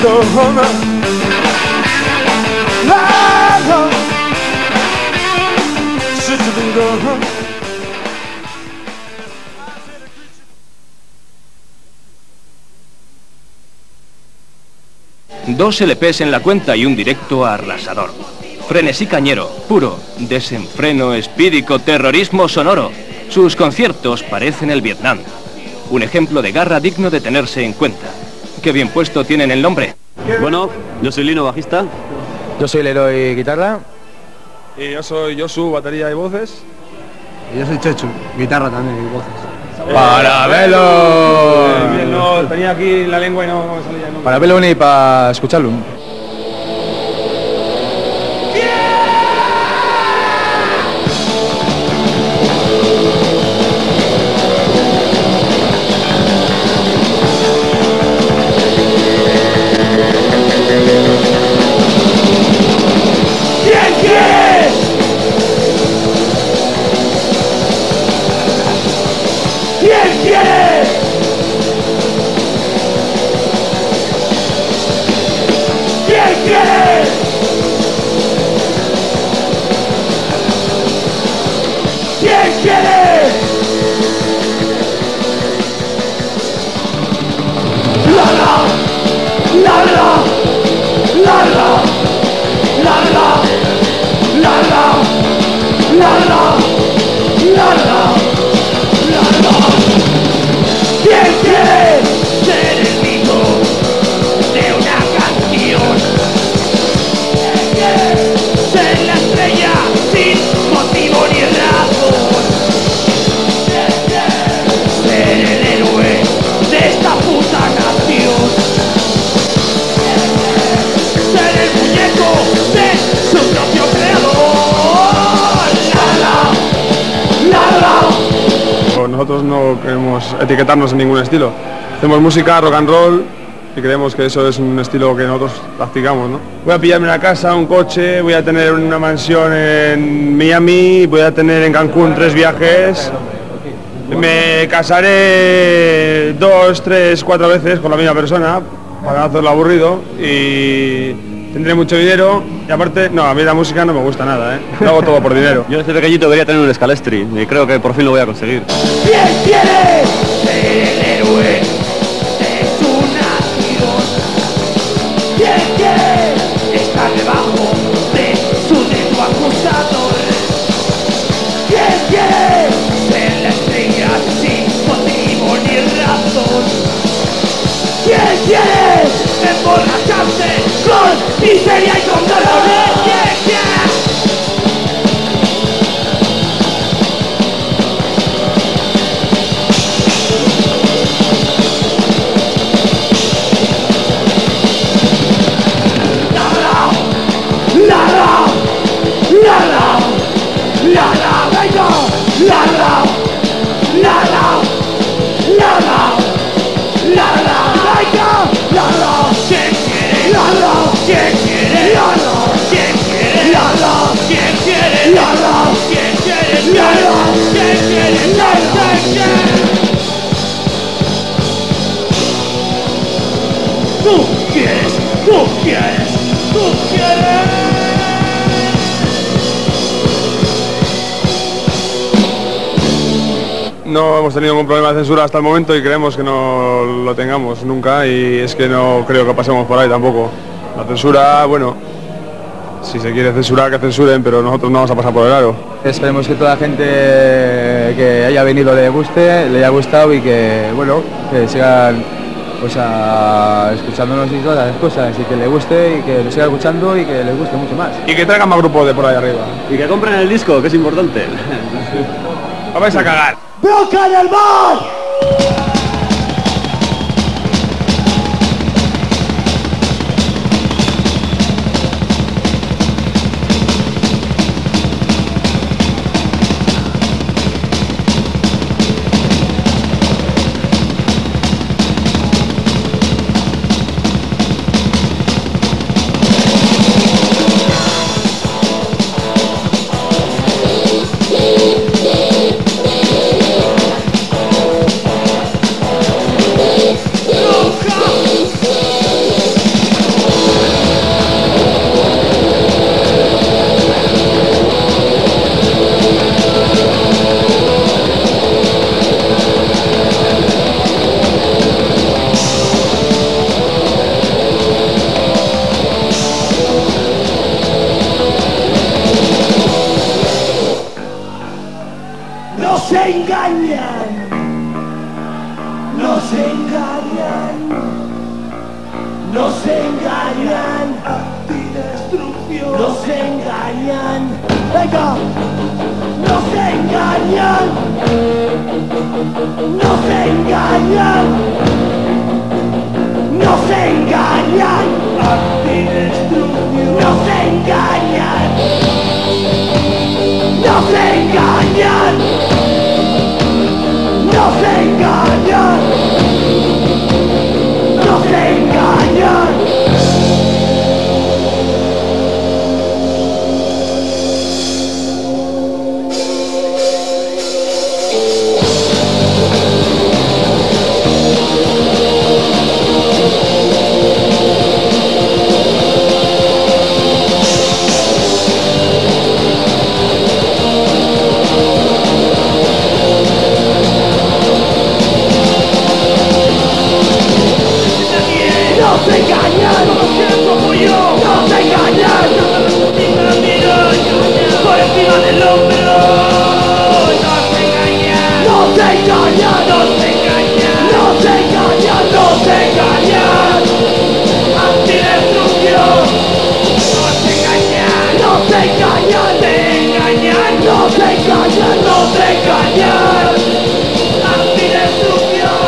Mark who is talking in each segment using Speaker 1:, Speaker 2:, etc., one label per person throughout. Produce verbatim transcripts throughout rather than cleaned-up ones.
Speaker 1: go home. Ride home. Should you been go home?
Speaker 2: Dos L Ps en la cuenta y un directo arrasador. Frenesí cañero, puro, desenfreno espídico, terrorismo sonoro. Sus conciertos parecen el Vietnam. Un ejemplo de garra digno de tenerse en cuenta. Qué bien puesto tienen el nombre.
Speaker 3: Bueno, yo soy Lino, bajista.
Speaker 4: Yo soy Leroy, guitarra.
Speaker 5: Y yo soy Josu, batería y voces.
Speaker 6: Y yo soy Chechu, guitarra también y voces.
Speaker 4: ¡Parabelo!
Speaker 5: Bien, bien, no, tenía aquí la lengua y no, no me salía el nombre.
Speaker 4: Parabelo ni para escucharlo.
Speaker 5: Nosotros no queremos etiquetarnos en ningún estilo. Hacemos música, rock and roll y creemos que eso es un estilo que nosotros practicamos, ¿no? Voy a pillarme una casa, un coche, voy a tener una mansión en Miami, voy a tener en Cancún tres viajes. Me casaré dos, tres, cuatro veces con la misma persona para no hacerlo aburrido y tendré mucho dinero y aparte, no, a mí la música no me gusta nada, ¿eh? Lo hago todo por dinero.
Speaker 3: Yo desde pequeñito quería tener un Scalestri y creo que por fin lo voy a conseguir.
Speaker 1: ¿Quién quiere ser el héroe de su nación? ¿Quién quiere estar debajo de su dedo acusador? ¿Quién quiere ser la estrella sin motivo ni razón? ¿Quién quiere emborracharse con miseria y con dolor? ¿Quién quiere? Tú quieres, tú quieres, tú quieres.
Speaker 5: No hemos tenido ningún problema de censura hasta el momento y creemos que no lo tengamos nunca y es que no creo que pasemos por ahí tampoco. La censura, bueno, si se quiere censurar que censuren, pero nosotros no vamos a pasar por el aro.
Speaker 4: Esperemos que toda la gente que haya venido le guste, le haya gustado y que, bueno, que sigan pues a, escuchándonos y todas las cosas y que le guste y que lo siga escuchando y que les guste mucho más.
Speaker 5: Y que traigan más grupos de por ahí arriba.
Speaker 3: Y que compren el disco, que es importante.
Speaker 5: Vais a cagar.
Speaker 1: ¡Bronca en el mar! Nos engañan, nos engañan, nos engañan, antidestrucción, nos engañan, venga, nos engañan, nos engañan, nos engañan, antidestrucción, nos engañan, nos engañan, nos engañan, nos engañan. Nos engañan, como yo, nos engañan, por encima del hombro, nos engañan, nos engañan, nos engañan, nos engañan, nos engañan, antidestrucción, nos engañan, nos engañan, engañan, nos engañan, nos engañan, antidestrucción.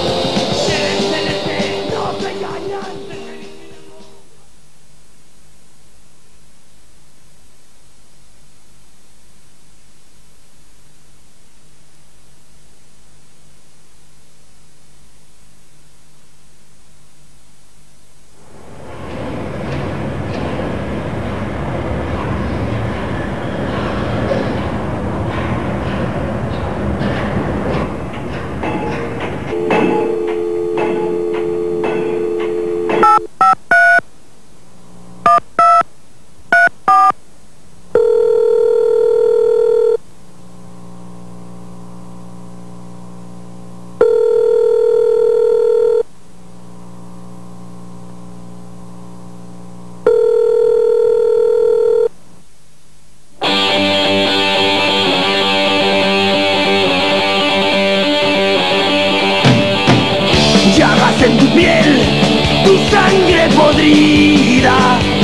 Speaker 1: En tu piel, tu sangre podrida,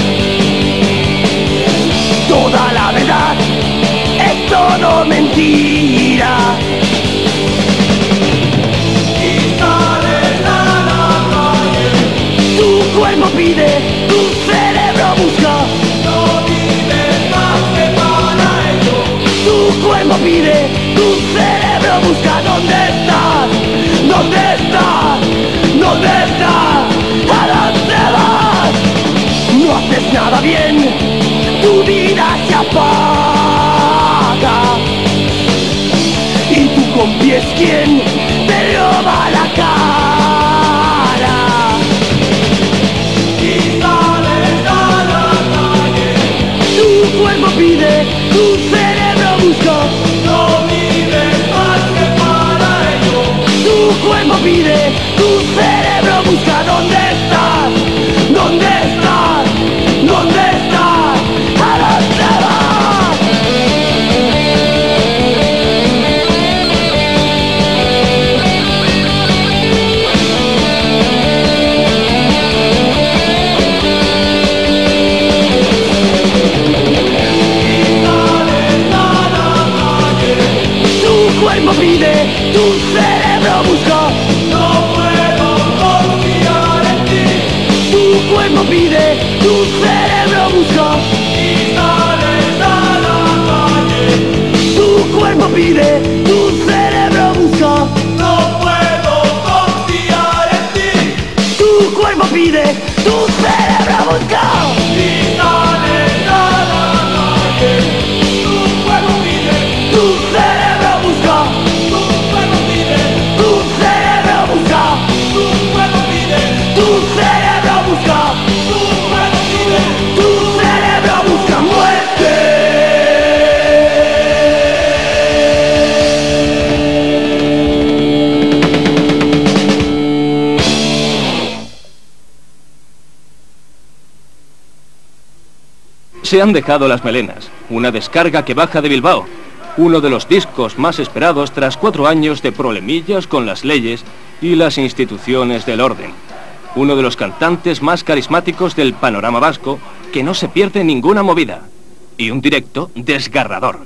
Speaker 1: toda la verdad es todo mentira. Y sales a la calle, tu cuerpo pide, tu cerebro busca, no vives más que para ello. Tu cuerpo pide, tu cerebro busca, ¿dónde estás? ¿Dónde estás? ¿Dónde estás? ¿A dónde vas? No haces nada bien, tu vida se apaga. Y tu compi es quien te roba la cara. Y sales a la calle, tu cuerpo pide, tu cerebro busca, no vives más que para ello. Tu cuerpo pide, tu cerebro busca, ¿dónde estás? ¿Dónde estás? ¿Dónde estás? ¿A dónde vas? Tu cuerpo pide, tu cerebro busca, no puedo confiar en ti. Tu cuerpo pide, tu cerebro busca, y sales a la calle. Tu cuerpo pide, tu cerebro busca, no puedo confiar en ti. Tu cuerpo pide, tu cerebro busca, y sales a la calle. Tu cuerpo pide, tu cerebro busca, tu cuerpo pide, tu cerebro busca, tu cuerpo pide, tu cerebro busca, tu cuerpo pide, tu cerebro busca muerte.
Speaker 2: Se han dejado las melenas, una descarga que baja de Bilbao. Uno de los discos más esperados tras cuatro años de problemillas con las leyes y las instituciones del orden. Uno de los cantantes más carismáticos del panorama vasco, que no se pierde ninguna movida. Y un directo desgarrador.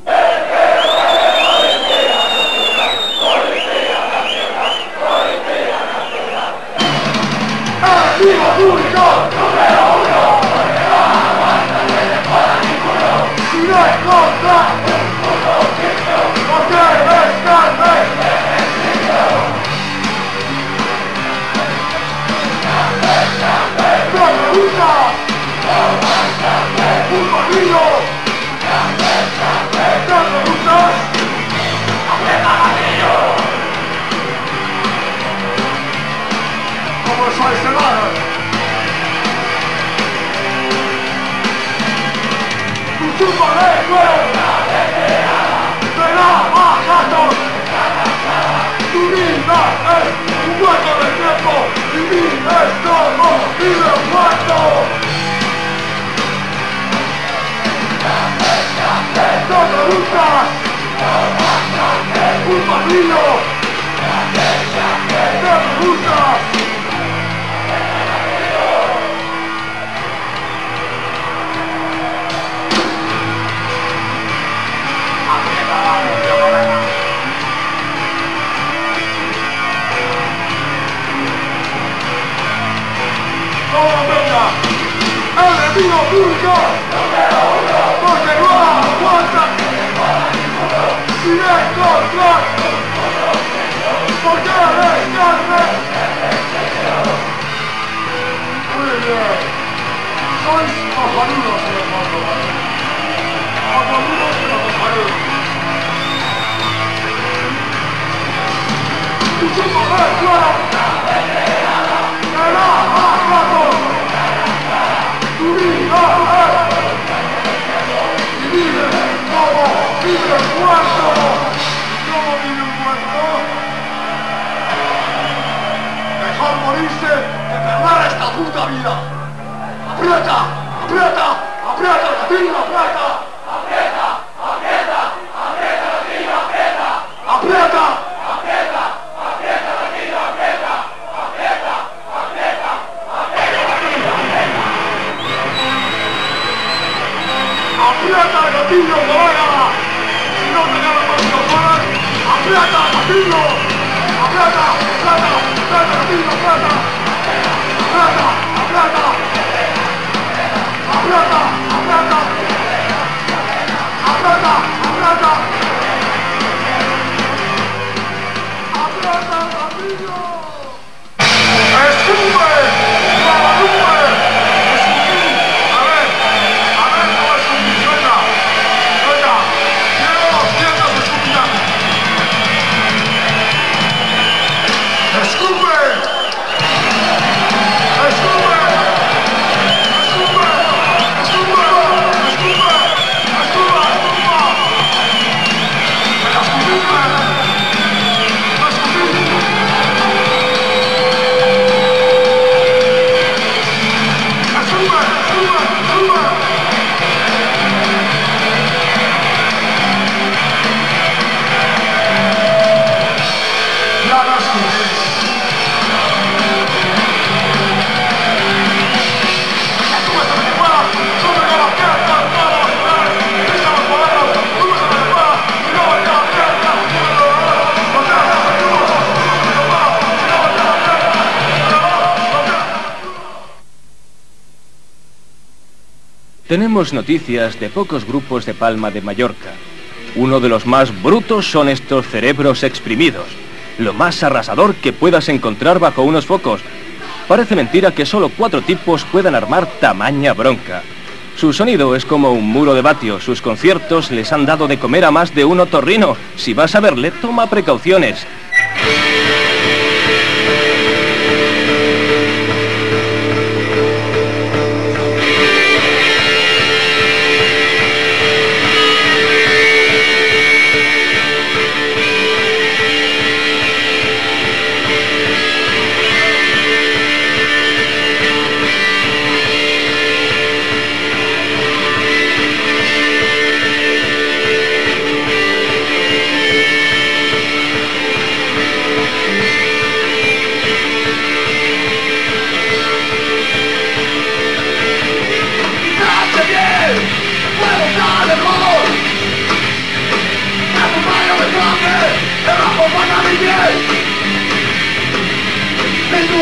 Speaker 2: Tenemos noticias de pocos grupos de Palma de Mallorca. Uno de los más brutos son estos cerebros exprimidos, lo más arrasador que puedas encontrar bajo unos focos. Parece mentira que solo cuatro tipos puedan armar tamaña bronca. Su sonido es como un muro de vatio, sus conciertos les han dado de comer a más de un otorrino. Si vas a verle, toma precauciones.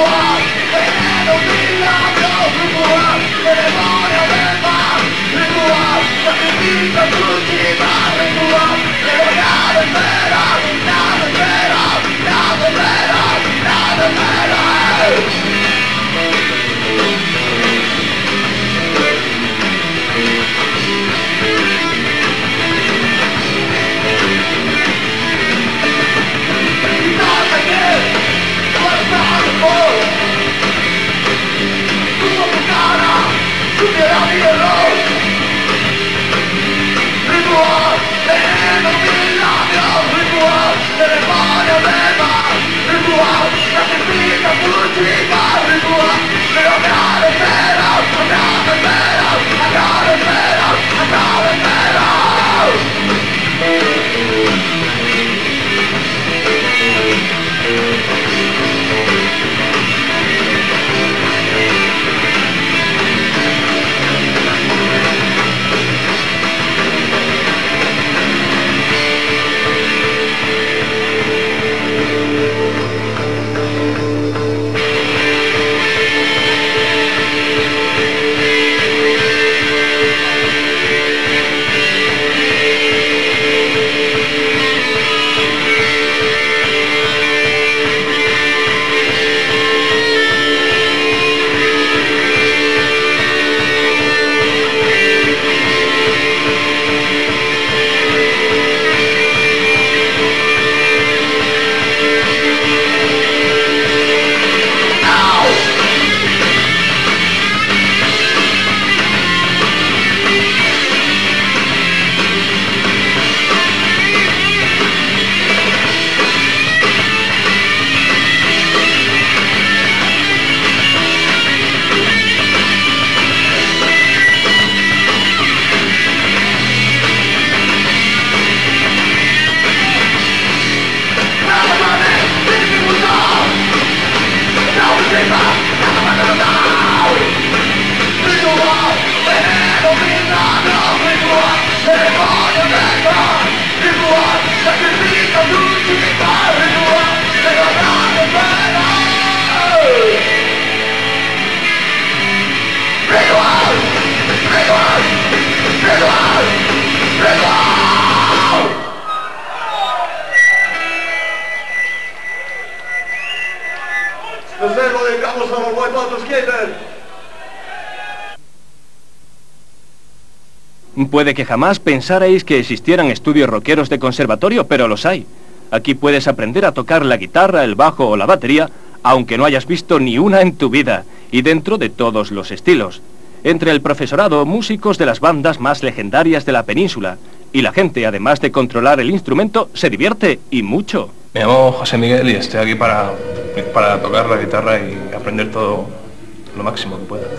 Speaker 2: Puede que jamás pensarais que existieran estudios rockeros de conservatorio, pero los hay. Aquí puedes aprender a tocar la guitarra, el bajo o la batería, aunque no hayas visto ni una en tu vida, y dentro de todos los estilos. Entre el profesorado, músicos de las bandas más legendarias de la península, y la gente, además de controlar el instrumento, se divierte, y mucho.
Speaker 7: Me llamo José Miguel y estoy aquí para, para tocar la guitarra y aprender todo lo máximo que pueda.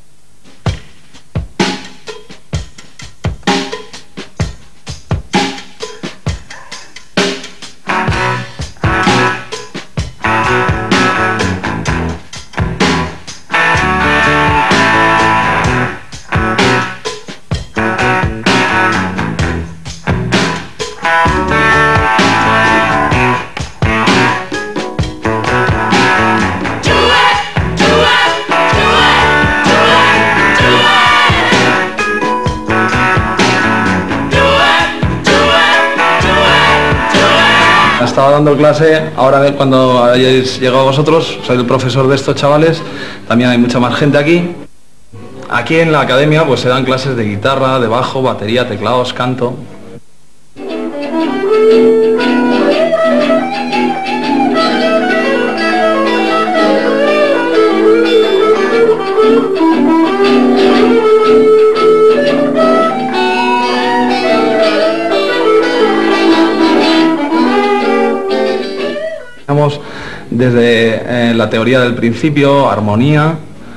Speaker 6: Estaba dando clase, ahora cuando hayáis llegado vosotros, soy el profesor de estos chavales, también hay mucha más gente aquí. Aquí en la academia pues se dan clases de guitarra, de bajo, batería, teclados, canto. Desde eh, la teoría del principio, armonía,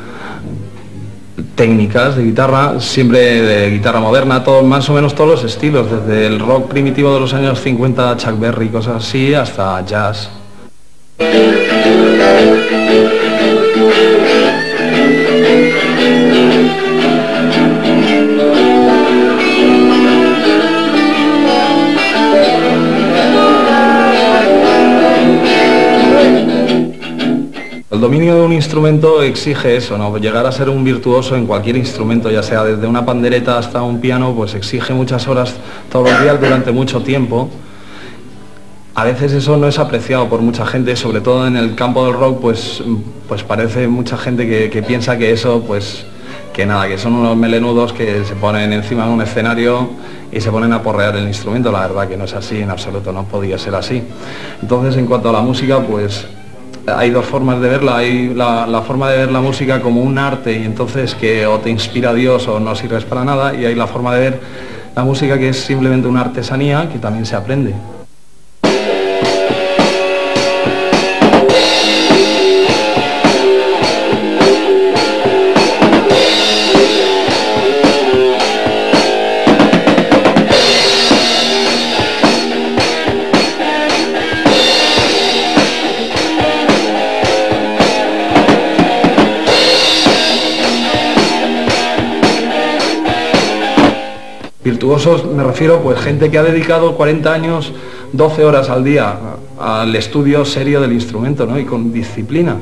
Speaker 6: técnicas de guitarra, siempre de guitarra moderna, todo, más o menos todos los estilos, desde el rock primitivo de los años cincuenta, Chuck Berry, cosas así, hasta jazz. El dominio de un instrumento exige eso, ¿no? Llegar a ser un virtuoso en cualquier instrumento, ya sea desde una pandereta hasta un piano, pues exige muchas horas todos los días durante mucho tiempo. A veces eso no es apreciado por mucha gente, sobre todo en el campo del rock, pues, pues parece mucha gente que, que piensa que eso, pues, que nada, que son unos melenudos que se ponen encima de un escenario y se ponen a porrear el instrumento. La verdad que no es así, en absoluto, no podía ser así. Entonces, en cuanto a la música, pues hay dos formas de verla. Hay la, la forma de ver la música como un arte y entonces que o te inspira Dios o no sirves para nada, y hay la forma de ver la música que es simplemente una artesanía que también se aprende. Virtuosos me refiero, pues gente que ha dedicado cuarenta años, doce horas al día al estudio serio del instrumento, ¿no? Y con disciplina.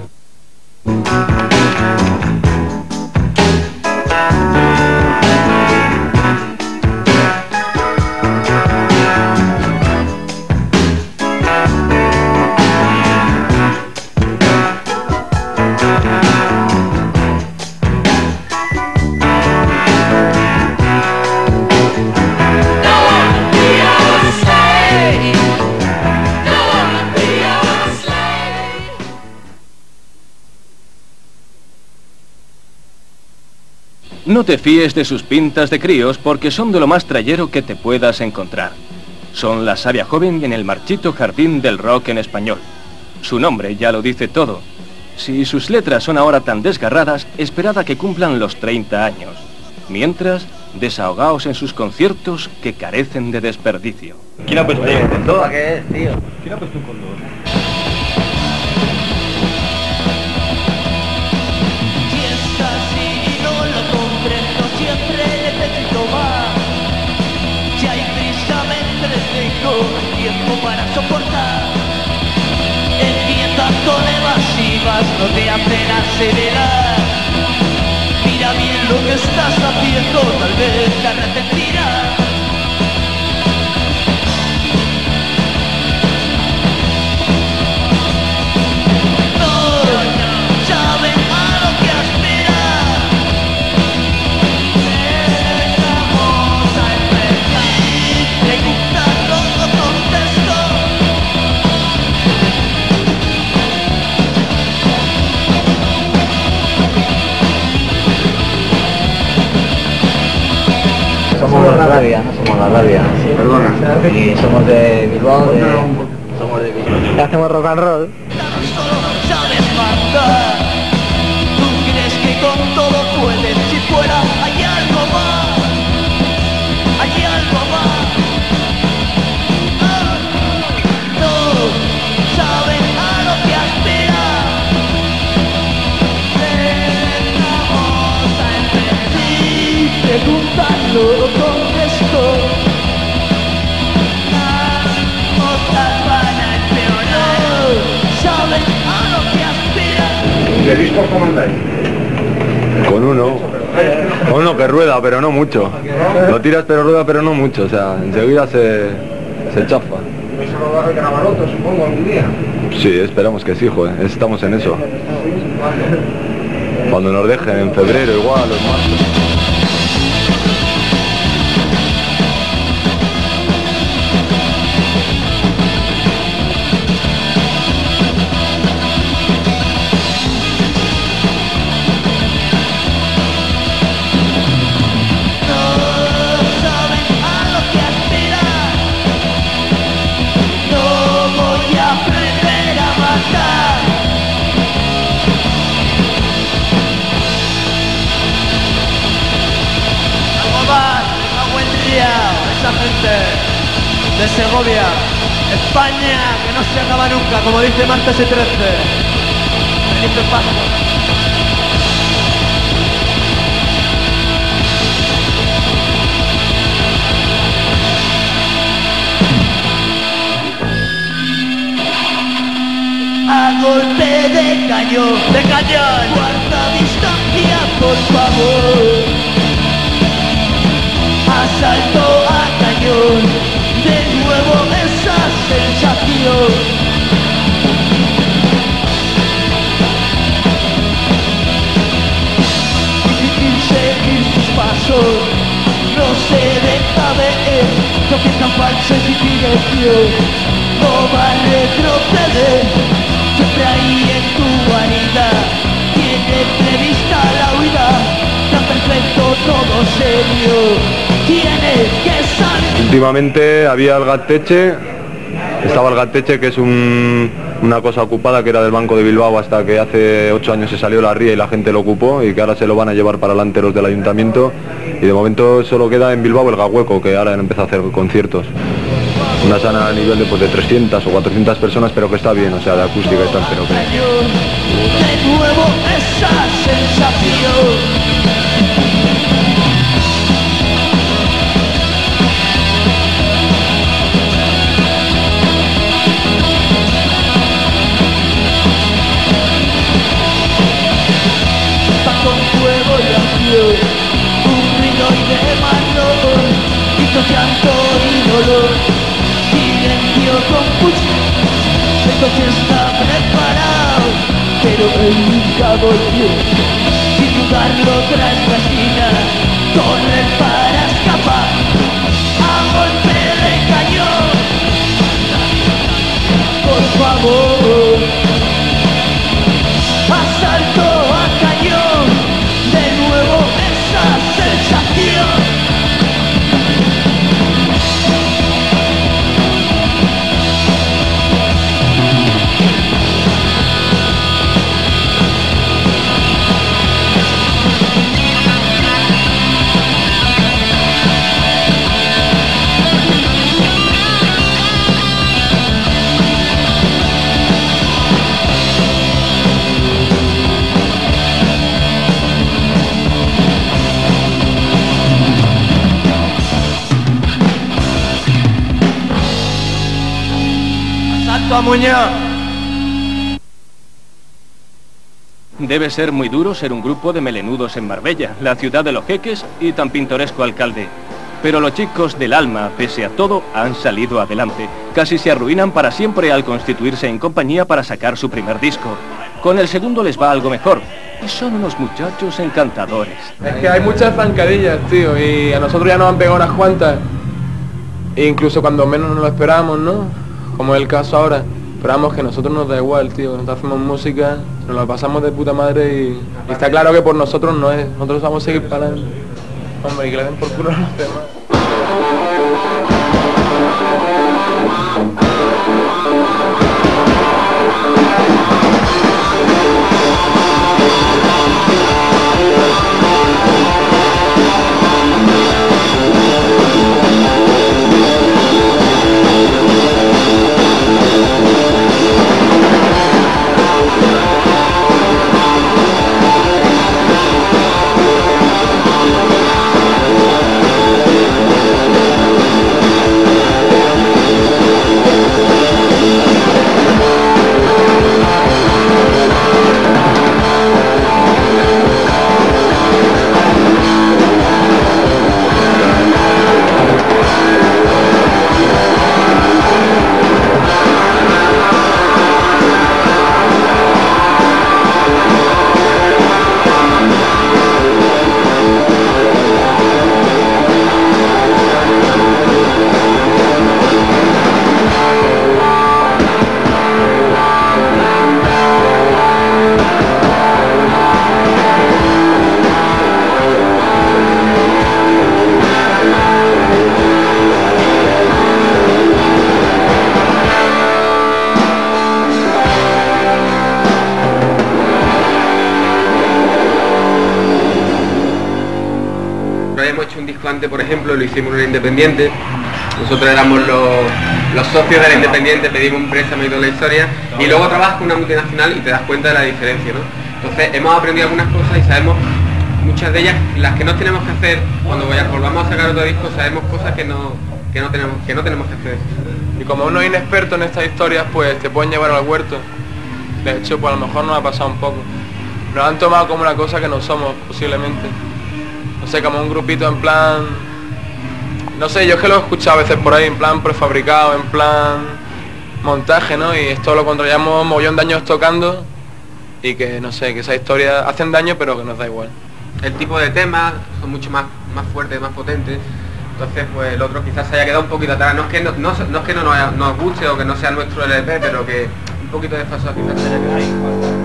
Speaker 2: No te fíes de sus pintas de críos porque son de lo más trayero que te puedas encontrar. Son la savia joven en el marchito jardín del rock en español. Su nombre ya lo dice todo. Si sus letras son ahora tan desgarradas, esperad a que cumplan los treinta años. Mientras, desahogaos en sus conciertos que carecen de desperdicio.
Speaker 3: ¿Quién ha puesto un condón?
Speaker 8: ¿Para qué es, tío?
Speaker 3: ¿Quién ha puesto un condón?
Speaker 1: Tiempo para soportar. Empiezas con evasivas, no te hacen acelerar. Mira bien lo que estás haciendo, tal vez te arrepentirás. No saben a lo que aspirar. Estamos a empezar. Te gusta todo contesto.
Speaker 8: Somos la rabia, no somos la rabia. Perdona. Y somos de Bilbao, de... somos de Bilbao. Hacemos rock and roll.
Speaker 1: Tan solo sabes matar. Tú crees que con todo puedes, si fuera hay algo más. Hay algo más. Ah, no saben a lo que aspiran. Estamos a empezar. Si preguntan lo contesto. Las cosas van a empeorar. Saben a lo que aspiran.
Speaker 5: ¿Qué discos comandáis?
Speaker 3: Con uno. Con uno que rueda, pero no mucho. Lo tiras pero rueda, pero no mucho. O sea, enseguida se, se chafa.
Speaker 5: ¿Vais a rodar de Navarroto, supongo, algún día?
Speaker 3: Sí, esperamos que sí, joder. Estamos en eso. Cuando nos dejen, en febrero igual, o en marzo.
Speaker 1: Esa gente de Segovia, España, que no se acaba nunca, como dice Martes y trece. Felipe Paso. a golpe de cañón, de cañón. Guarda distancia, por favor. Asalto a cañón, de nuevo esa sensación. Difícil seguir sus pasos, no se deja ver, lo que tan falso es su dirección. No va a retroceder, siempre ahí en tu guarida, tiene prevista la huida, tan perfecto todo serio, tiene que salir.
Speaker 3: Últimamente había el Gatteche, estaba el Gatteche, que es un, una cosa ocupada que era del Banco de Bilbao hasta que hace ocho años se salió la ría y la gente lo ocupó y que ahora se lo van a llevar para delante los del ayuntamiento, y de momento solo queda en Bilbao el Gahueco, que ahora han empezado a hacer conciertos. Una sala a nivel de, pues, de trescientas o cuatrocientas personas, pero que está bien, o sea, de acústica y tal, pero que...
Speaker 1: De nuevo esa sensación. Va con fuego y acción, un ruido y de mano, grito, llanto y dolor, silencio confuso. El coche está preparado, pero él nunca volvió. Sin dudarlo tras la esquina, corre para escapar a golpe de cañón. Por favor, asalto a cañón, de nuevo esa sensación.
Speaker 2: Debe ser muy duro ser un grupo de melenudos en Marbella, la ciudad de los jeques y tan pintoresco alcalde. Pero los chicos del Alma, pese a todo, han salido adelante. Casi se arruinan para siempre al constituirse en compañía para sacar su primer disco. Con el segundo les va algo mejor. Y son unos muchachos encantadores.
Speaker 9: Es que hay muchas zancadillas, tío, y a nosotros ya nos han pegado unas cuantas. E incluso cuando menos nos lo esperamos, ¿no? Como es el caso ahora. Esperamos que a nosotros nos da igual, tío, que nosotros hacemos música, nos la pasamos de puta madre y, y está claro que por nosotros no es. Nosotros vamos a seguir para adelante. Hombre, y que le den por culo a los demás.
Speaker 10: Por ejemplo, lo hicimos en una independiente, nosotros éramos los, los socios de la independiente, pedimos un préstamo y toda la historia, y luego trabajas con una multinacional y te das cuenta de la diferencia, ¿no? Entonces hemos aprendido algunas cosas y sabemos muchas de ellas, las que no tenemos que hacer cuando vayamos, volvamos a sacar otro disco, sabemos cosas que no, que no tenemos, que no tenemos que hacer.
Speaker 9: Y como uno es inexperto en estas historias, pues te pueden llevar al huerto. De hecho, pues a lo mejor nos ha pasado un poco. Nos han tomado como una cosa que no somos, posiblemente. No sé, como un grupito en plan... No sé, yo es que lo he escuchado a veces por ahí, en plan prefabricado, en plan montaje, ¿no? Y es todo lo contrario, llevamos un mogollón de años tocando y que, no sé, que esa historia hacen daño, pero que nos da igual.
Speaker 10: El tipo de temas son mucho más, más fuertes, más potentes. Entonces, pues el otro quizás se haya quedado un poquito atrás. No es que no, no, no es que no nos, nos guste o que no sea nuestro L P, pero que un poquito desfasado quizás se haya quedado ahí.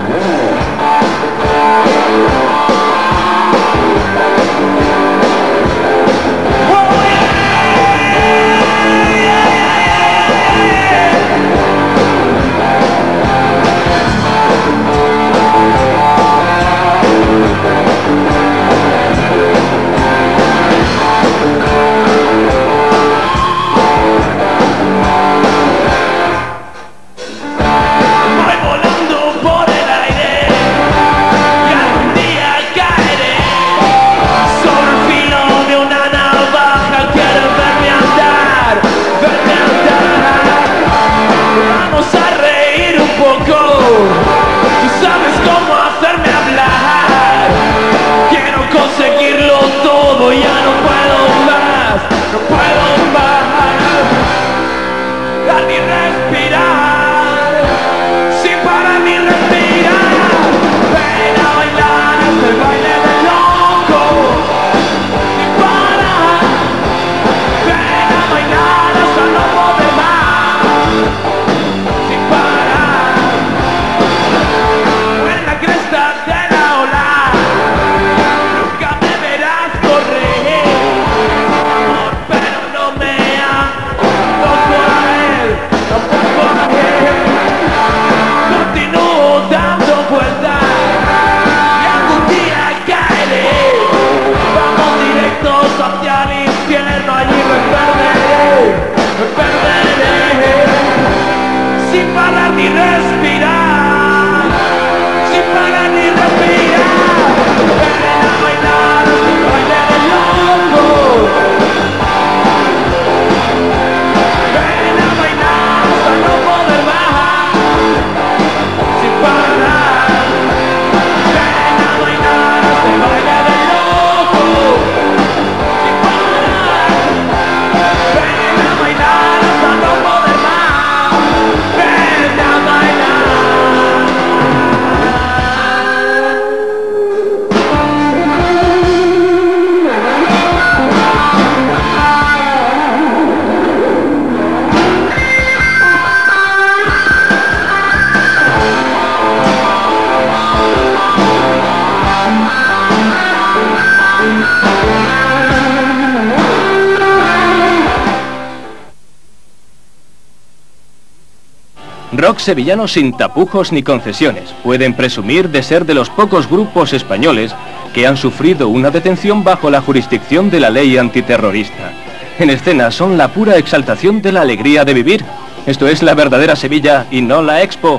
Speaker 2: Rock sevillano sin tapujos ni concesiones. Pueden presumir de ser de los pocos grupos españoles que han sufrido una detención bajo la jurisdicción de la ley antiterrorista. En escena son la pura exaltación de la alegría de vivir. Esto es la verdadera Sevilla y no la Expo.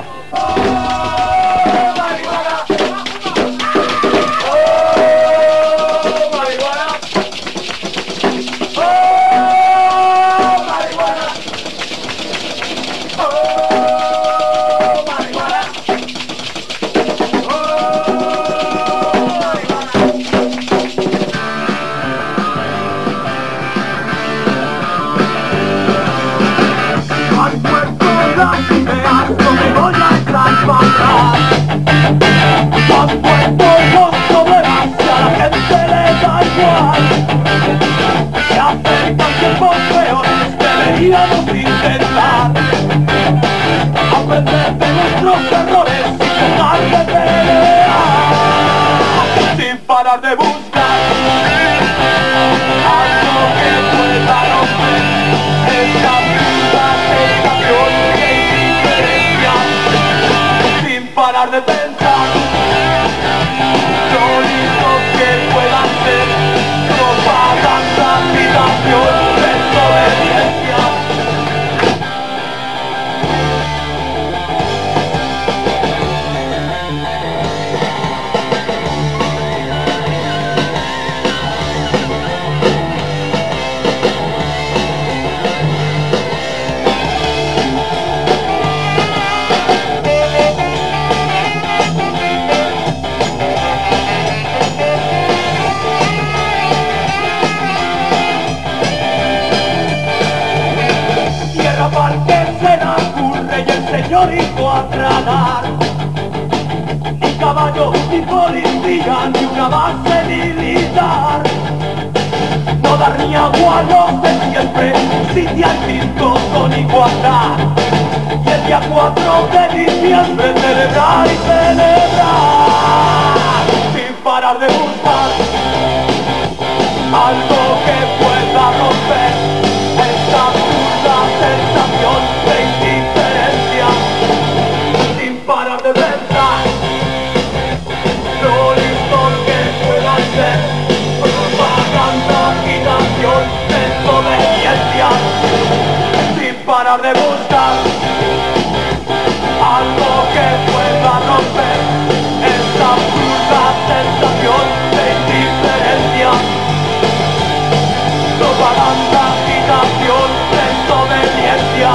Speaker 1: De buscar algo que pueda romper esta vida, sensación de indiferencia, sin parar de pensar lo único que puedan ser propaganda, agitación, desobediencia. parque se la curre y el señorito a tragar. Ni caballo, ni policía, ni una base militar. No dar ni agua a los de siempre, sitio al circo con igualdad. Y el día cuatro de diciembre celebrar y celebrar, sin parar de buscar algo que pueda romper esta absurda sensación de indiferencia, sin parar de pensar lo listo que pueda ser propaganda, agitación, desobediencia, sin parar de buscar algo que pueda romper esta absurda sensación de indiferencia, propaganda, agitación, desobediencia.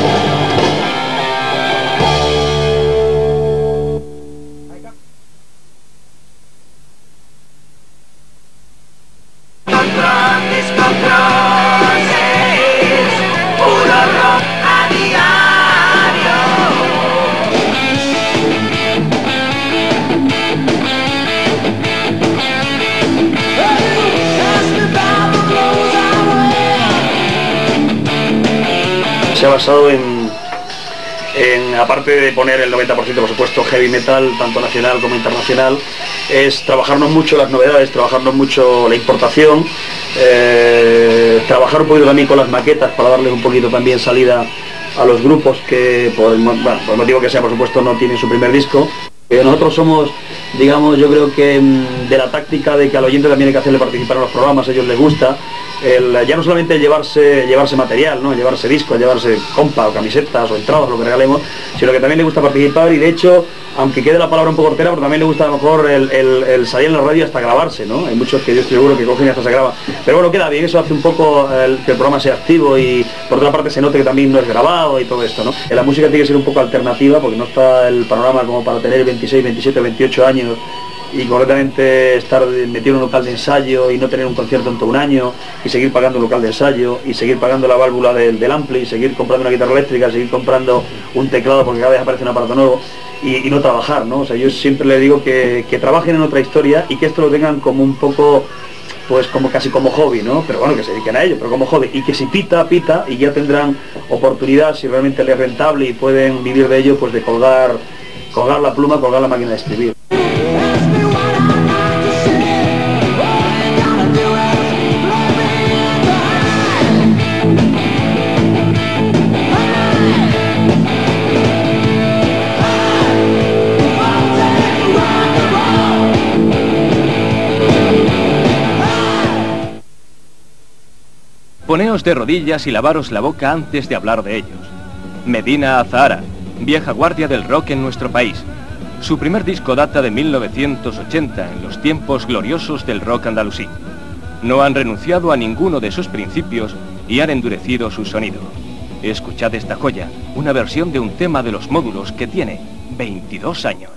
Speaker 11: Se ha basado en, en, aparte de poner el noventa por ciento por supuesto heavy metal, tanto nacional como internacional, es trabajarnos mucho las novedades, trabajarnos mucho la importación, eh, trabajar un poquito también con las maquetas para darles un poquito también salida a los grupos que por el, bueno, por el motivo que sea por supuesto no tienen su primer disco. Eh, nosotros somos, digamos, yo creo que de la táctica de que al oyente también hay que hacerle participar en los programas, a ellos les gusta. El, ya no solamente llevarse llevarse material, ¿no? Llevarse discos, llevarse compa o camisetas o entradas, lo que regalemos, sino que también le gusta participar y de hecho, aunque quede la palabra un poco hortera, pero también le gusta a lo mejor el, el, el salir en la radio hasta grabarse, ¿no? Hay muchos que yo estoy seguro que cogen y hasta se graba. Pero bueno, queda bien, eso hace un poco el, que el programa sea activo y por otra parte se note que también no es grabado y todo esto, ¿no? En la música tiene que ser un poco alternativa porque no está el panorama como para tener veintiséis, veintisiete, veintiocho años y correctamente estar metido en un local de ensayo y no tener un concierto en todo un año y seguir pagando un local de ensayo y seguir pagando la válvula del, del ampli y seguir comprando una guitarra eléctrica, seguir comprando un teclado porque cada vez aparece un aparato nuevo y, y no trabajar, ¿no? O sea, yo siempre le digo que, que trabajen en otra historia y que esto lo tengan como un poco, pues como casi como hobby, ¿no? Pero bueno, que se dediquen a ello, pero como hobby y que si pita, pita y ya tendrán oportunidad, si realmente les es rentable y pueden vivir de ello, pues de colgar, colgar la pluma, colgar la máquina de escribir.
Speaker 2: Poneos de rodillas y lavaros la boca antes de hablar de ellos. Medina Azahara, vieja guardia del rock en nuestro país. Su primer disco data de mil novecientos ochenta, en los tiempos gloriosos del rock andalusí. No han renunciado a ninguno de sus principios y han endurecido su sonido. Escuchad esta joya, una versión de un tema de Los Módulos que tiene veintidós años.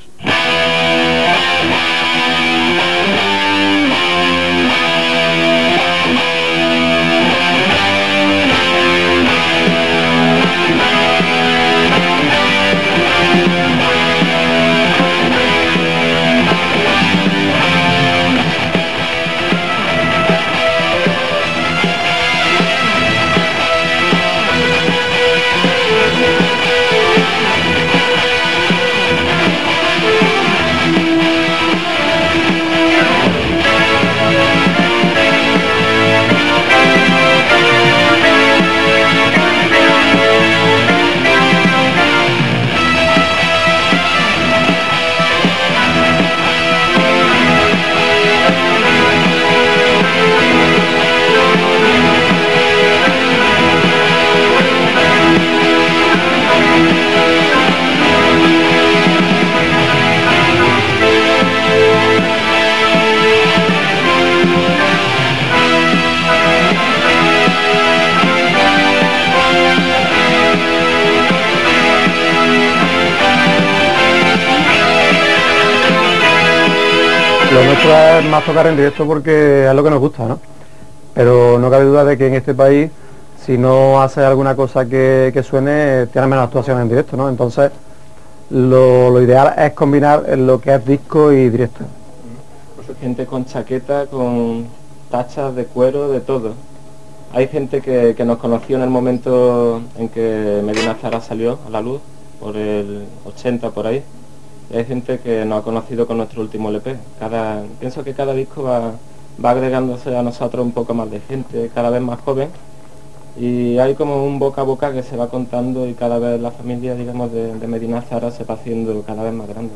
Speaker 12: Lo nuestro es más tocar en directo porque es lo que nos gusta, ¿no? Pero no cabe duda de que en este país si no haces alguna cosa que, que suene, tienes menos actuaciones en directo, ¿no? Entonces, lo, lo ideal es combinar lo que es disco y directo.
Speaker 13: Gente con chaqueta, con tachas de cuero, de todo. Hay gente que, que nos conoció en el momento en que Medina Zara salió a la luz, por el ochenta por ahí. Y hay gente que nos ha conocido con nuestro último L P. Cada, pienso que cada disco va, va agregándose a nosotros un poco más de gente, cada vez más joven. Y hay como un boca a boca que se va contando y cada vez la familia, digamos, de, de Medina Zara se va haciendo cada vez más grande.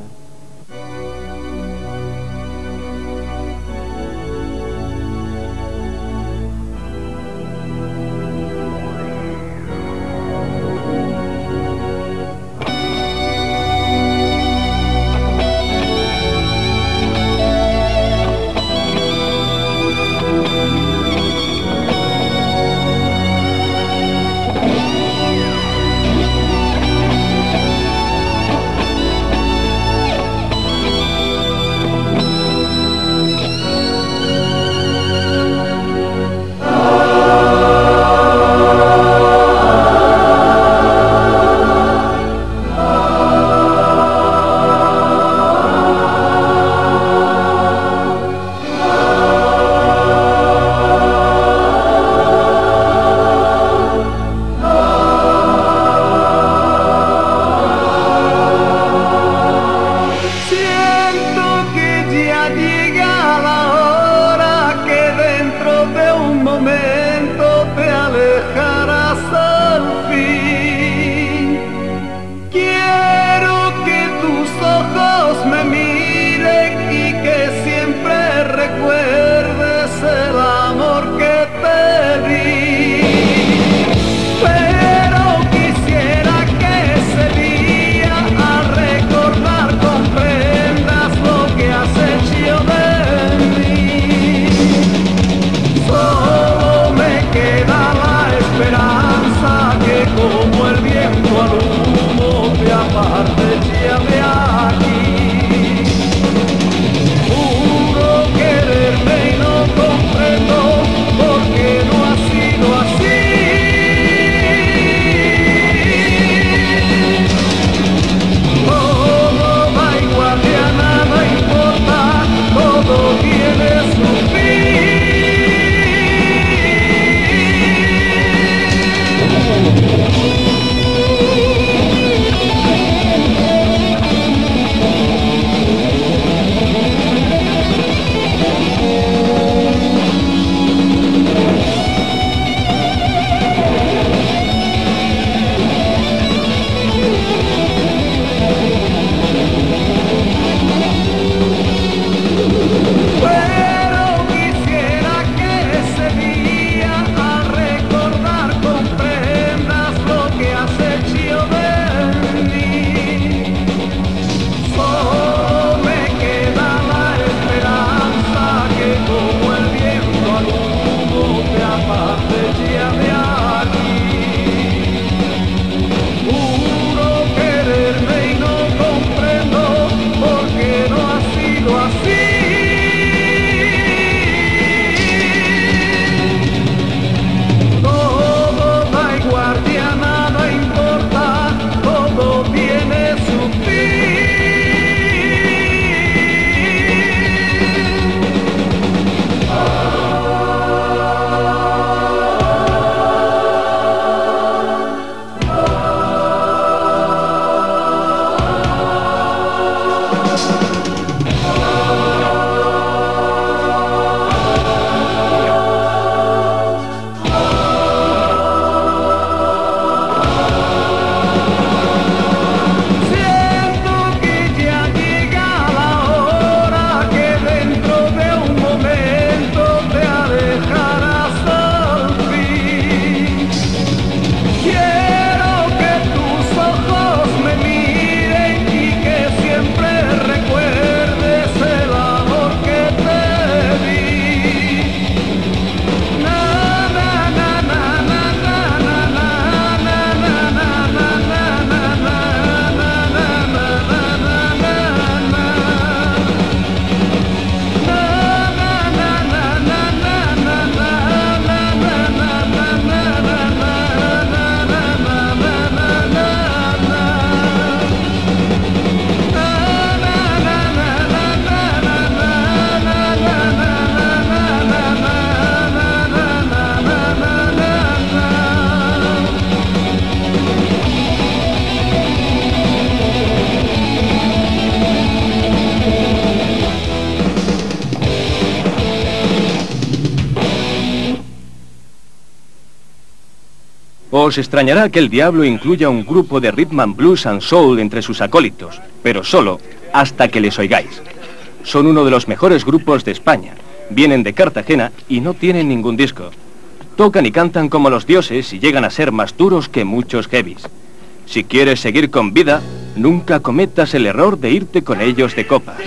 Speaker 2: Os extrañará que el Diablo incluya un grupo de rhythm and blues and soul entre sus acólitos, pero solo hasta que les oigáis. Son uno de los mejores grupos de España. Vienen de Cartagena y no tienen ningún disco. Tocan y cantan como los dioses y llegan a ser más duros que muchos heavies. Si quieres seguir con vida, nunca cometas el error de irte con ellos de copa.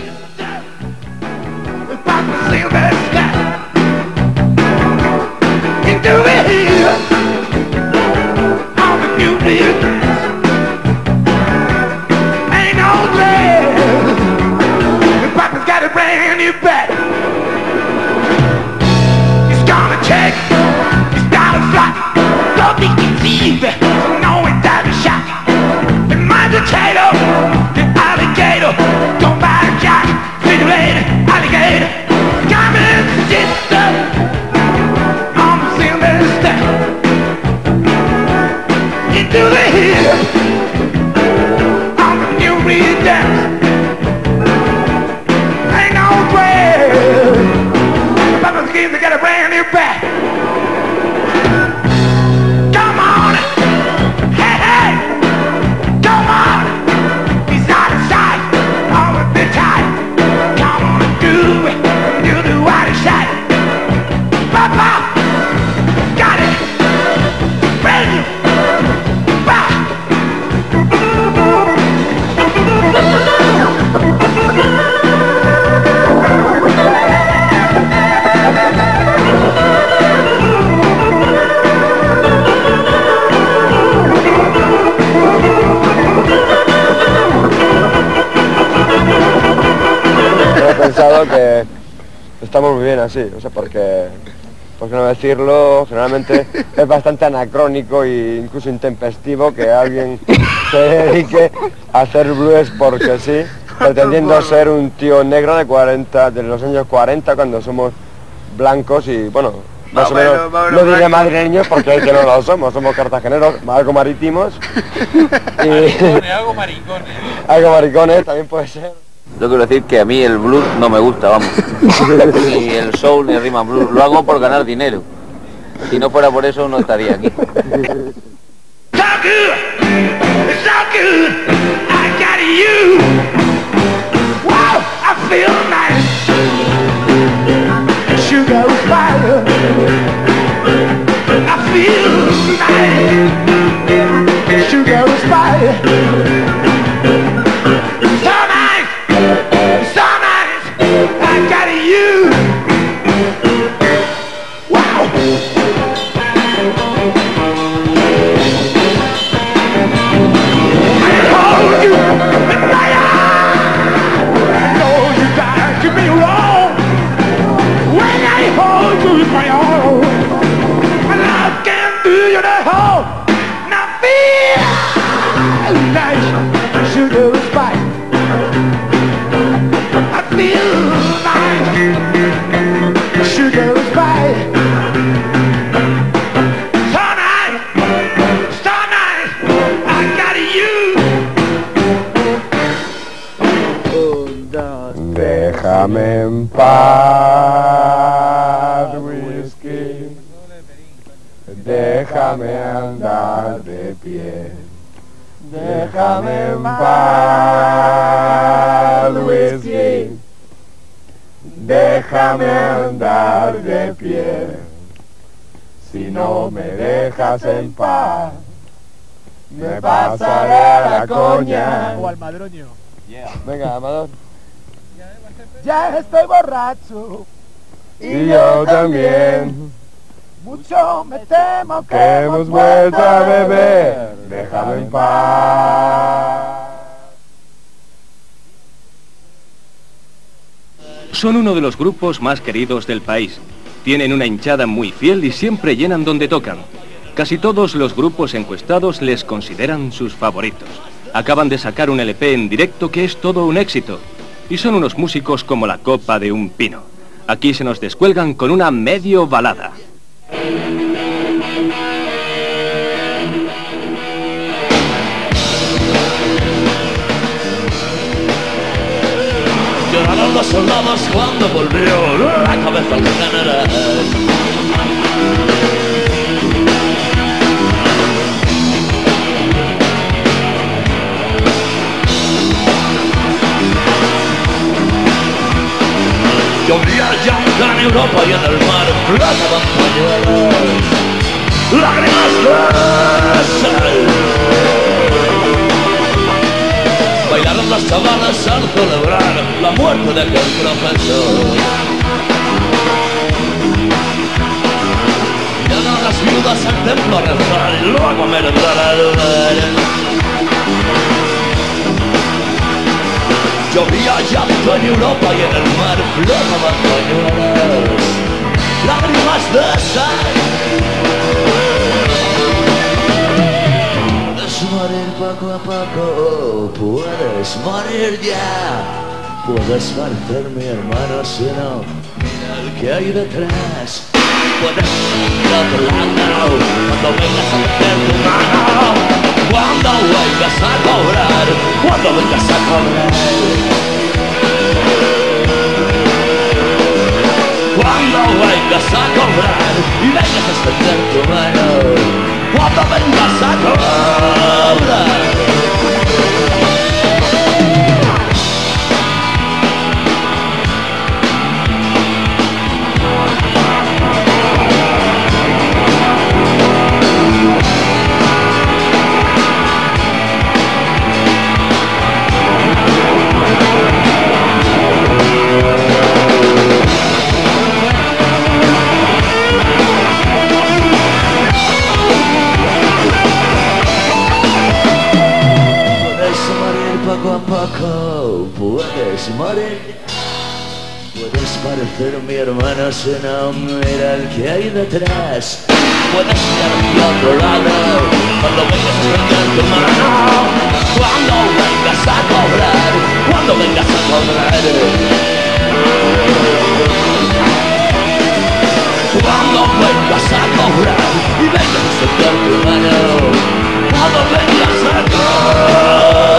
Speaker 14: Que estamos muy bien así, o sea, porque, por qué no decirlo, generalmente es bastante anacrónico e incluso intempestivo que alguien se dedique a hacer blues porque sí, pretendiendo ser un tío negro de cuarenta, de los años cuarenta, cuando somos blancos y, bueno, más o menos, no diré madrileños porque es que no lo somos, somos cartageneros, algo marítimos y
Speaker 15: maricones, algo maricones.
Speaker 14: Algo maricones también puede ser.
Speaker 16: Yo quiero decir que a mí el blues no me gusta, vamos. Ni el soul ni el rhythm and blues. Lo hago por ganar dinero. Si no fuera por eso no estaría aquí.
Speaker 14: Déjame en paz, whisky, déjame andar de pie. Déjame en paz, whisky, déjame andar de pie. Si no me dejas en paz, me pasaré a la coña.
Speaker 15: O al madroño.
Speaker 14: Yeah. Venga, Amador.
Speaker 15: Ya estoy borracho.
Speaker 14: Y yo también.
Speaker 15: Mucho me temo que,
Speaker 14: que hemos vuelto a beber. Déjame en paz.
Speaker 2: Son uno de los grupos más queridos del país. Tienen una hinchada muy fiel y siempre llenan donde tocan. Casi todos los grupos encuestados les consideran sus favoritos. Acaban de sacar un L P en directo que es todo un éxito. Y son unos músicos como la copa de un pino. Aquí se nos descuelgan con una medio balada.
Speaker 1: Lloraron los soldados cuando volvió la cabeza del general. en Europa y en el mar flotaban pañuelos, lágrimas de sal. Bailaron las chavalas al celebrar la muerte de aquel profesor. Llegaron las viudas al templo a rezar y luego a merendar al bar. Llovía llanto en Europa y en el mar flotaban pañuelos, lágrimas de sal. Puedes morir poco a poco, puedes morir ya. Puedes parecer mi hermano si no, mira el que hay detrás. Puedes ir a otro lado cuando vengas a meter tu mano, cuando vengas a cobrar, cuando vengas a cobrar. Cuando vengas a cobrar y vengas a extender tu mano, cuando vengas a cobrar. Poco a poco puedes morir, puedes parecer mi hermano si no, mira el que hay detrás. Puedes ir hacia otro lado cuando vengas a extender tu mano, cuando vengas a cobrar, cuando vengas a cobrar. Cuando vengas a cobrar y vengas a extender tu mano, cuando vengas a cobrar.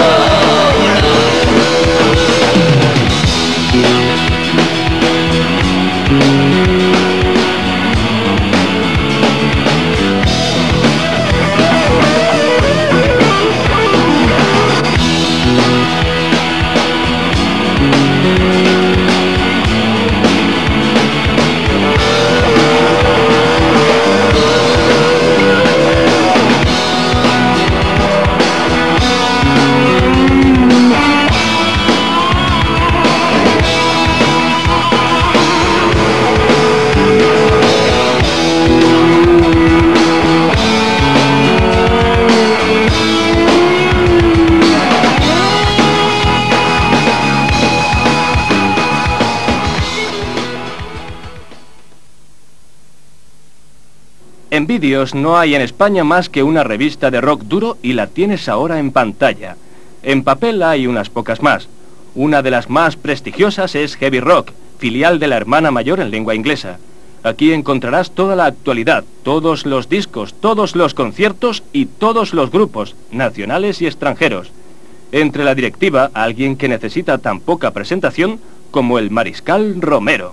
Speaker 2: En vídeos no hay en España más que una revista de rock duro y la tienes ahora en pantalla. En papel hay unas pocas más. Una de las más prestigiosas es Heavy Rock, filial de la hermana mayor en lengua inglesa. Aquí encontrarás toda la actualidad, todos los discos, todos los conciertos y todos los grupos, nacionales y extranjeros. Entre la directiva, alguien que necesita tan poca presentación como el Mariscal Romero.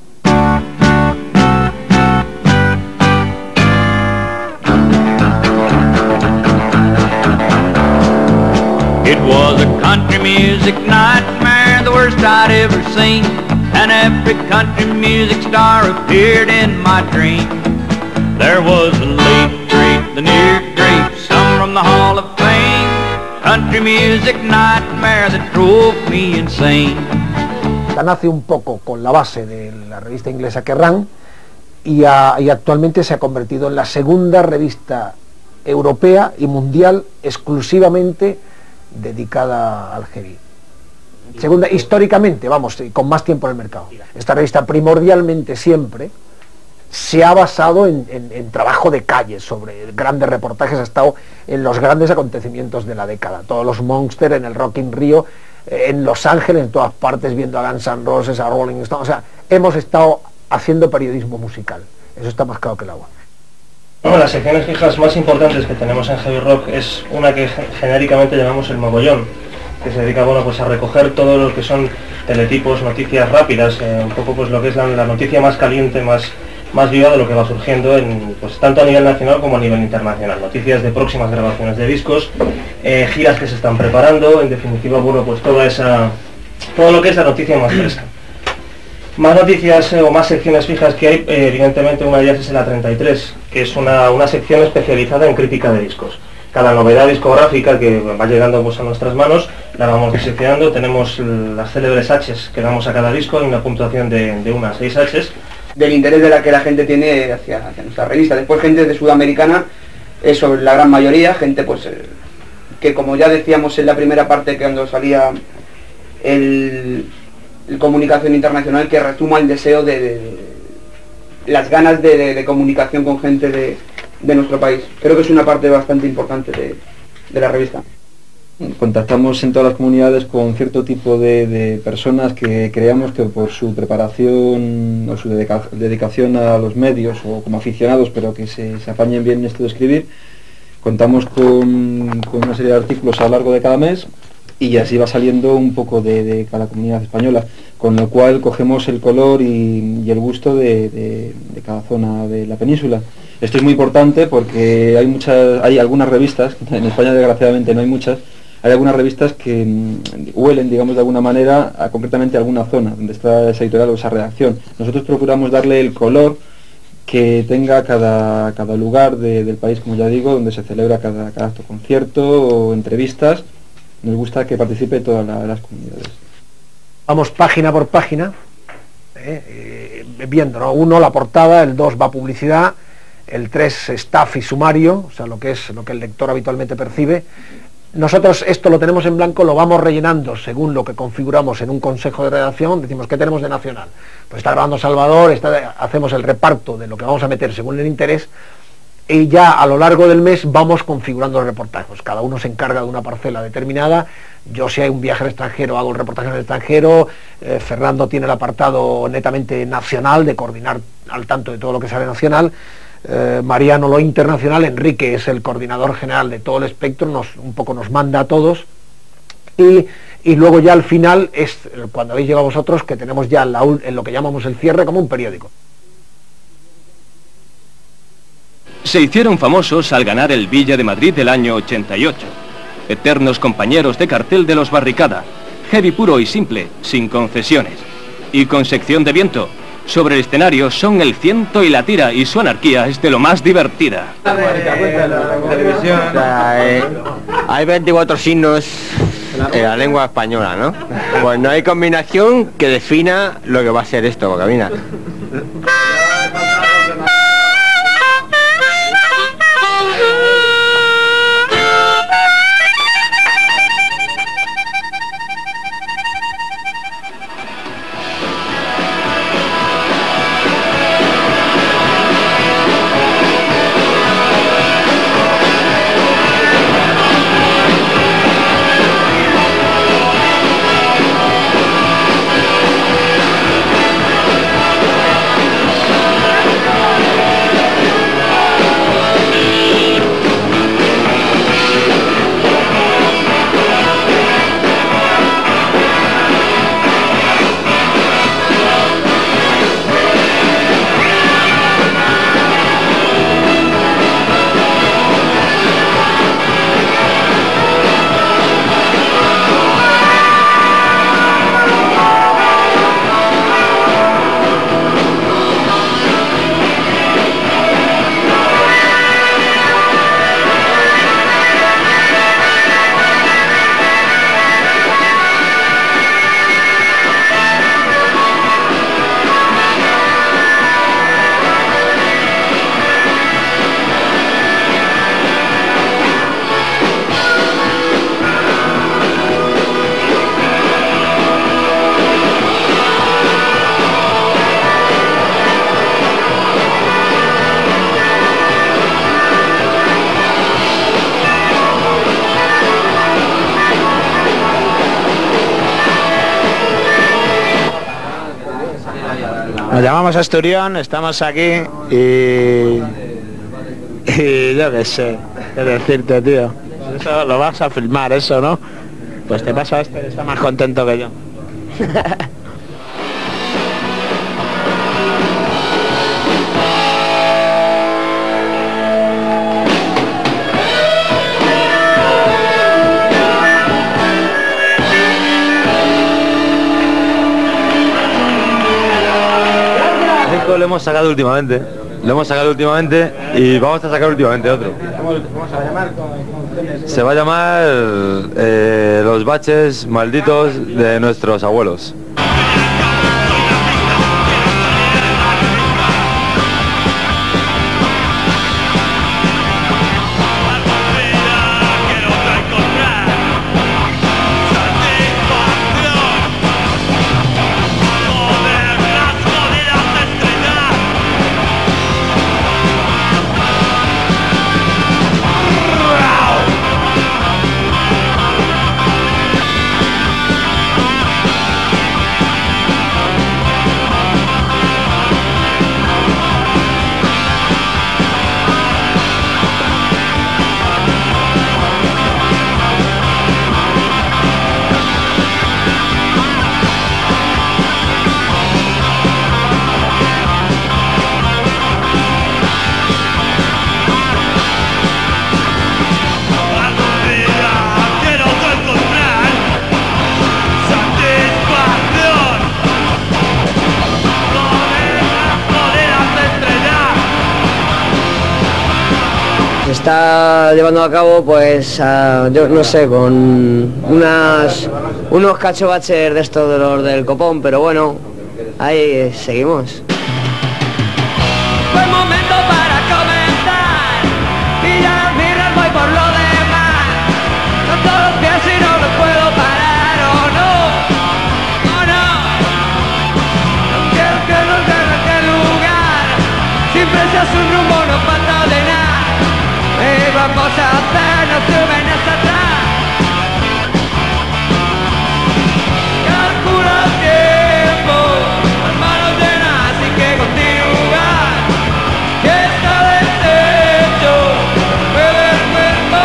Speaker 17: It was a country music nightmare, the worst I'd ever seen, and every country music star appeared in my dream. There was the late great, the near great, some from the Hall of Fame. Country music nightmare that drove me insane.
Speaker 18: Nace un poco con la base de la revista inglesa Kerrang y, a, y actualmente se ha convertido en la segunda revista europea y mundial exclusivamente dedicada al heavy. Segunda, históricamente, vamos, con más tiempo en el mercado. Esta revista primordialmente siempre se ha basado en, en, en trabajo de calle, sobre grandes reportajes, ha estado en los grandes acontecimientos de la década. Todos los Monsters, en el Rock in Rio, en Los Ángeles, en todas partes, viendo a Guns N' Roses, a Rolling Stones. O sea, hemos estado haciendo periodismo musical. Eso está más claro que el agua.
Speaker 19: Una de las secciones fijas más importantes que tenemos en Heavy Rock es una que genéricamente llamamos el mogollón, que se dedica, bueno, pues a recoger todo lo que son teletipos, noticias rápidas, eh, un poco pues lo que es la, la noticia más caliente, más, más viva de lo que va surgiendo, en, pues tanto a nivel nacional como a nivel internacional. Noticias de próximas grabaciones de discos, eh, giras que se están preparando, en definitiva, bueno, pues toda esa, todo lo que es la noticia más fresca. Más noticias eh, o más secciones fijas que hay, eh, evidentemente una de ellas es la treinta y tres, que es una, una sección especializada en crítica de discos. Cada novedad discográfica que va llegando pues, a nuestras manos la vamos diseccionando. Tenemos las célebres H's que damos a cada disco, hay una puntuación de, de unas seis H's.
Speaker 20: Del interés de la que la gente tiene hacia, hacia nuestra revista. Después gente de Sudamericana, eso la gran mayoría, gente pues eh, que como ya decíamos en la primera parte que cuando salía el, el comunicación internacional, que retuma el deseo de, de, de las ganas de, de, de comunicación con gente de, de nuestro país. Creo que es una parte bastante importante de, de la revista.
Speaker 21: Contactamos en todas las comunidades con cierto tipo de, de personas que creamos que por su preparación o su dedica, dedicación a los medios o como aficionados, pero que se, se apañen bien en esto de escribir, contamos con, con una serie de artículos a lo largo de cada mes y así va saliendo un poco de, de cada comunidad española, con lo cual cogemos el color y, y el gusto de, de, de cada zona de la península. Esto es muy importante porque hay muchas, hay algunas revistas, en España desgraciadamente no hay muchas, hay algunas revistas que mm, huelen, digamos, de alguna manera a concretamente a alguna zona donde está esa editorial o esa redacción. Nosotros procuramos darle el color que tenga cada, cada lugar de, del país, como ya digo, donde se celebra cada, cada acto, concierto o entrevistas. Nos gusta que participe todas la, las comunidades.
Speaker 18: Vamos página por página, eh, eh, viendo, ¿no? Uno, la portada, el dos, va publicidad, el tres, staff y sumario, o sea, lo que es lo que el lector habitualmente percibe. Nosotros esto lo tenemos en blanco, lo vamos rellenando según lo que configuramos en un consejo de redacción. Decimos, ¿qué tenemos de nacional? Pues está grabando Salvador, está, hacemos el reparto de lo que vamos a meter según el interés, y ya a lo largo del mes vamos configurando los reportajes. Cada uno se encarga de una parcela determinada. Yo, si hay un viaje al extranjero, hago el reportaje en el extranjero. eh, Fernando tiene el apartado netamente nacional, de coordinar al tanto de todo lo que sale nacional. Eh, Mariano lo internacional, Enrique es el coordinador general de todo el espectro, nos, un poco nos manda a todos, y, y luego ya al final es cuando habéis llegado vosotros, que tenemos ya la, en lo que llamamos el cierre, como un periódico.
Speaker 2: Se hicieron famosos al ganar el Villa de Madrid del año ochenta y ocho. Eternos compañeros de cartel de los Barricada, heavy puro y simple, sin concesiones. Y con sección de viento. Sobre el escenario son el ciento y la tira, y su anarquía es de lo más divertida.
Speaker 22: O sea, eh, hay veinticuatro signos en la lengua española, ¿no? Pues no hay combinación que defina lo que va a ser esto, porque mira.
Speaker 23: Nos llamamos Asturión, estamos aquí y... y yo qué sé, qué decirte, tío. Eso lo vas a filmar, eso, ¿no? Pues te pasa este, está más contento que yo.
Speaker 4: lo hemos sacado últimamente. Lo hemos sacado últimamente y vamos a sacar últimamente otro. Se va a llamar eh, Los baches malditos de nuestros abuelos.
Speaker 6: Se está llevando a cabo, pues, a, yo no sé, con unas unos cachobaches de estos de los del copón, pero bueno, ahí seguimos.
Speaker 1: Buen momento para comenzar y ya las birras voy por lo demás. Con todos los pies y no los puedo parar, o no, o no. Aunque que no tenga que lugar, siempre se hace un rumbo, no falta de nada. Y vamos a hacernos jóvenes atrás. Calcula el tiempo, las manos llenas, así que continuar. Que está deshecho, bebe el cuerpo.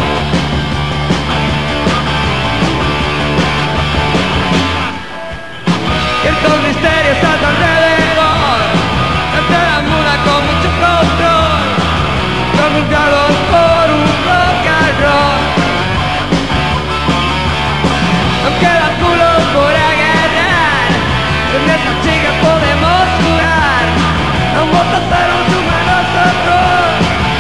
Speaker 1: Ciertos misterios a tu alrededor, entre la mula con mucho control, promulgados por un rock and roll. Aunque da culo por agarrar, en esa chica podemos jugar. Vamos a hacer un número nosotros.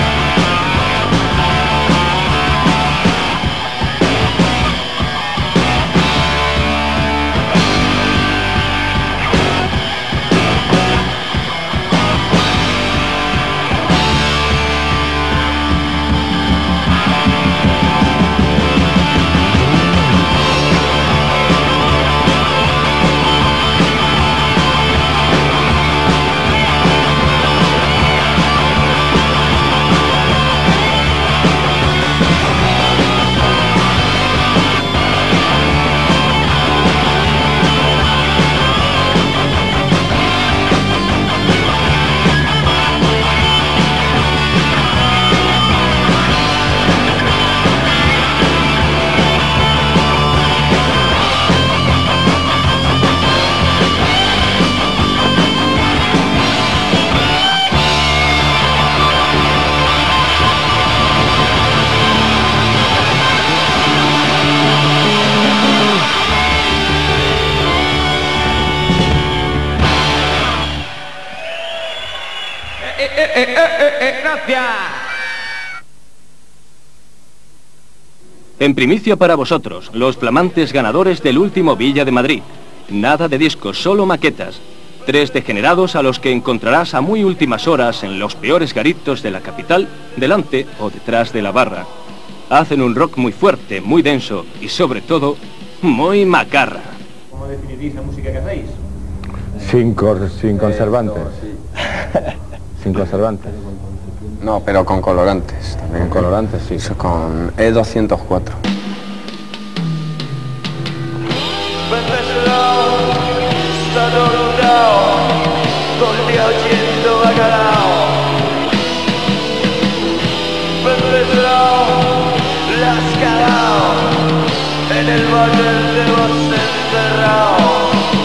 Speaker 1: Gracias.
Speaker 2: En primicia para vosotros, los flamantes ganadores del último Villa de Madrid. Nada de discos, solo maquetas. Tres degenerados a los que encontrarás a muy últimas horas en los peores garitos de la capital, delante o detrás de la barra. Hacen un rock muy fuerte, muy denso y sobre todo, muy macarra.
Speaker 7: ¿Cómo definirís la música que hacéis?
Speaker 3: Sin, cor, sin conservantes. Sin conservantes.
Speaker 24: No, pero con colorantes también.
Speaker 3: Con colorantes, sí.
Speaker 24: Eso con E doscientos cuatro.
Speaker 1: Está dorado, todo el día oyendo bacalao. Bebelao, las cagao, en el valle te vas encerrado.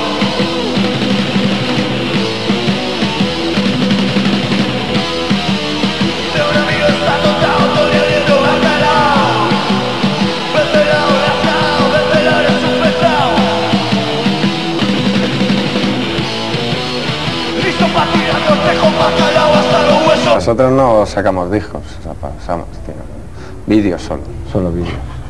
Speaker 1: De un amigo está contado, todo el día oyendo bacalao. Bebelao, las cagao, bebelao, eres un pesado. Listo para tirar.
Speaker 24: nosotros no sacamos discos, o sea, pasamos, tío. Vídeos solo.
Speaker 5: Solo vídeos.